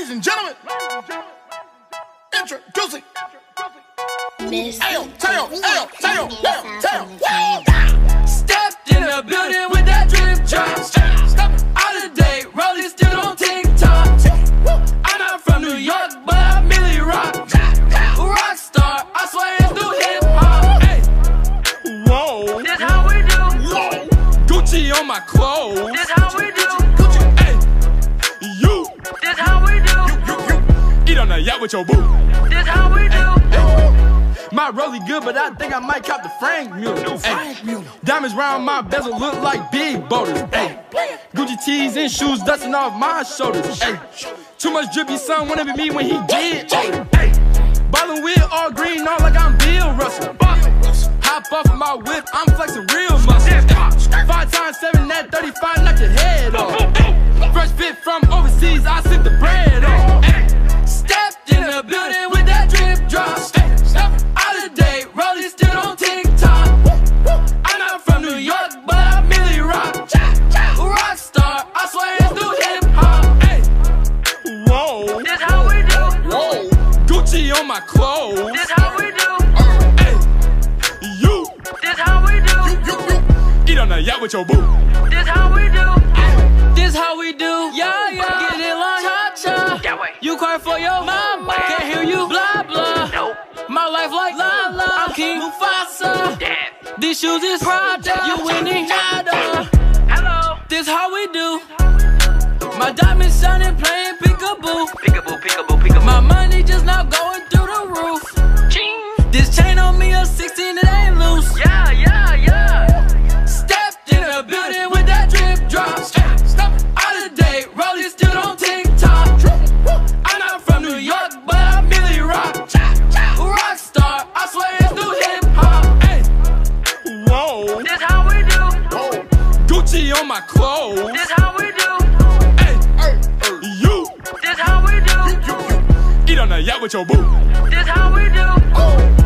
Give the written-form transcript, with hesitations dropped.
Ladies and gentlemen, introducing Tail. Stepped in the building with that drip drop. Out of date, rolling still on TikTok. I'm not from New York, but I merely rock. Rockstar, I swear it's new hip hop. Hey, whoa, this how we do. Whoa, Gucci on my clothes. this how we do. Hey, you. This how we do. You eat on the yacht with your boo. This how we do. My rollie good, but I think I might cop the Frank Mueller. Ay, diamonds round my bezel look like big boulders. Ay, Gucci tees and shoes dusting off my shoulders. Ay, too much drippy, son wanted to be me when he did. Ay, ballin' with all green on like I'm Bill Russell. Hop off of my whip, I'm flexing real muscle. 5 times 7, that 35, knock your head off. Fresh fit from overseas, I sip the bread on. Stepped in the building with that drip drop. Out of date, rolling still on TikTok. I'm not from New York, but I merely rock. Rockstar, I swear it's new hip hop. Hey, whoa, This how we do. whoa, Gucci on my clothes. This how we do. Hey, you This how we do. eat on the yacht with your boo. This how we do. This how we do. Yeah, get it like cha-cha. That way. You cry for your mama, can't hear you blah blah. Nope. My life like la la, I'm King Mufasa. Damn. These shoes is Prada, you winning nada. Hello. This how we do. My diamonds shining, playing peekaboo. Peekaboo, peekaboo, peekaboo. My money just now going through the roof. Ching. This chain on me a 16, it ain't loose. Yeah. Stepped in the building with that drip drop. Out of date, rolling still on TikTok. I'm not from New York, but I merely rock. Rockstar, I swear it's new hip hop. Hey, whoa, This how we do. Whoa, Gucci on my clothes. This how we do. Hey, you This how we do. eat on the yacht with your boo. This how we do.